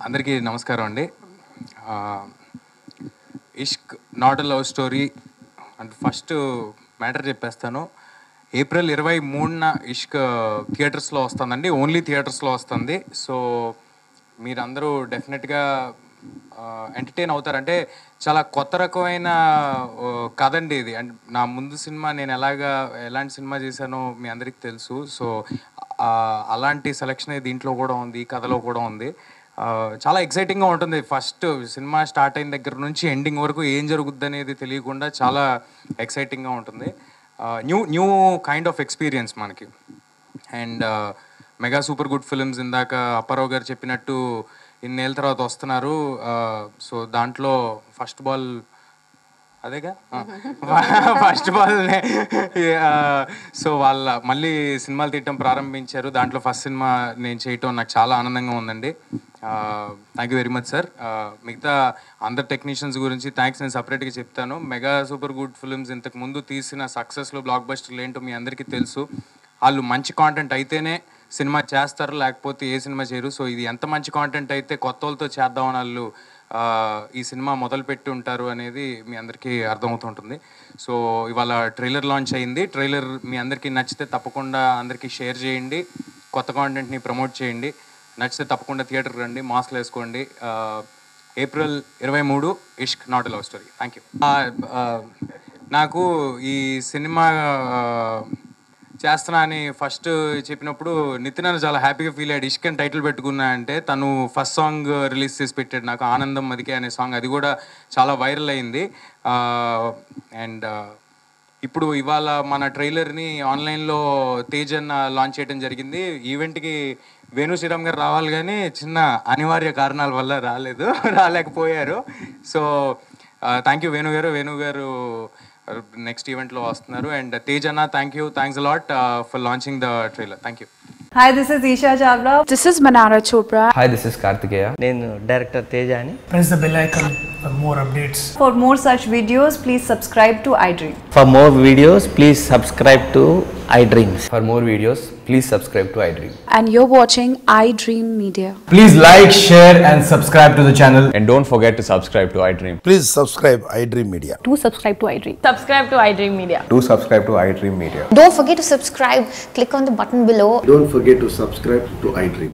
అందరికీ నమస్కారం అండి. Ishq not a love story అంటే ఫస్ట్ మ్యాటర్ చెప్పేస్తాను. ఏప్రిల్ 23న ఇష్క్ థియేటర్స్లో వస్తుందండి, ఓన్లీ థియేటర్స్లో వస్తుంది. సో మీరందరూ డెఫినెట్గా ఎంటర్టైన్ అవుతారంటే చాలా కొత్త రకమైన కథ అండి ఇది. అండ్ నా ముందు సినిమా నేను ఎలాంటి సినిమా చేశానో మీ అందరికీ తెలుసు. సో అలాంటి సెలెక్షన్ దీంట్లో కూడా ఉంది, ఈ కథలో కూడా ఉంది. చాలా ఎక్సైటింగ్గా ఉంటుంది. ఫస్ట్ సినిమా స్టార్ట్ అయిన దగ్గర నుంచి ఎండింగ్ వరకు ఏం జరుగుద్ది అనేది తెలియకుండా చాలా ఎక్సైటింగ్గా ఉంటుంది. న్యూ కైండ్ ఆఫ్ ఎక్స్పీరియన్స్ మనకి. And mega super good films ఇందాక అప్పారావు గారు చెప్పినట్టు ఇన్నేళ్ళ తర్వాత వస్తున్నారు. సో దాంట్లో ఫస్ట్ బాల్ అదేగా, ఫస్ట్ బాల్నే. సో వాళ్ళ మళ్ళీ సినిమాలు తీయటం ప్రారంభించారు. దాంట్లో ఫస్ట్ సినిమా నేను చేయటం నాకు చాలా ఆనందంగా ఉందండి. Thank you very much sir. మిగతా అందరు టెక్నీషియన్స్ గురించి థ్యాంక్స్ నేను సపరేట్గా చెప్తాను. మెగా సూపర్ గుడ్ ఫిల్మ్స్ ఇంతకు ముందు తీసిన సక్సెస్లో బ్లాక్ బస్టర్లు ఏంటో మీ అందరికీ తెలుసు. వాళ్ళు మంచి కాంటెంట్ అయితేనే సినిమా చేస్తారు, లేకపోతే ఏ సినిమా చేయరు. సో ఇది ఎంత మంచి కాంటెంట్ అయితే కొత్త వాళ్ళతో చేద్దామని వాళ్ళు ఈ సినిమా మొదలుపెట్టి ఉంటారు అనేది మీ అందరికీ అర్థమవుతుంటుంది. సో ఇవాళ ట్రైలర్ లాంచ్ అయింది. ట్రైలర్ మీ అందరికీ నచ్చితే తప్పకుండా అందరికీ షేర్ చేయండి, కొత్త కాంటెంట్ని ప్రమోట్ చేయండి. నచ్చితే తప్పకుండా థియేటర్కి రండి, మాస్క్లు వేసుకోండి. April 23 Ishq not a love story. Thank you. నాకు ఈ సినిమా చేస్తున్నా అని ఫస్ట్ చెప్పినప్పుడు నితిన్ అని చాలా హ్యాపీగా ఫీల్ అయ్యాడు. ఇష్క్ అని టైటిల్ పెట్టుకున్నా అంటే తను ఫస్ట్ సాంగ్ రిలీజ్ చేసి పెట్టాడు నాకు, ఆనందం మదికే అనే సాంగ్. అది కూడా చాలా వైరల్ అయింది. అండ్ ఇప్పుడు ఇవాళ మన ట్రైలర్ని ఆన్లైన్లో తేజ్ అన్న లాంచ్ చేయడం జరిగింది. ఈవెంట్కి వేణు శ్రీరామ్ గారు రావాలి కానీ చిన్న అనివార్య కారణాల వల్ల రాలేకపోయారు. సో థ్యాంక్ యూ వేణు గారు నెక్స్ట్ ఈవెంట్లో వస్తున్నారు. అండ్ తేజ్ అన్న thanks a lot for launching the trailer. Thank you. Hi, this is Isha Chavla. This is Manara Chopra. Hi, this is Kartikeya. నేను డైరెక్టర్ తేజ అని. Press the bell icon for more updates. For more such videos, please subscribe to iDream. For more videos, please subscribe to iDreams. For more videos, please subscribe to iDream. And you're watching iDream Media. Please like, share and subscribe to the channel. And don't forget to subscribe to iDream. Please subscribe iDream Media. Do subscribe to iDream. Subscribe to iDream Media. Do subscribe to iDream Media. Don't forget to subscribe. Click on the button below. Don't forget to subscribe to iDream.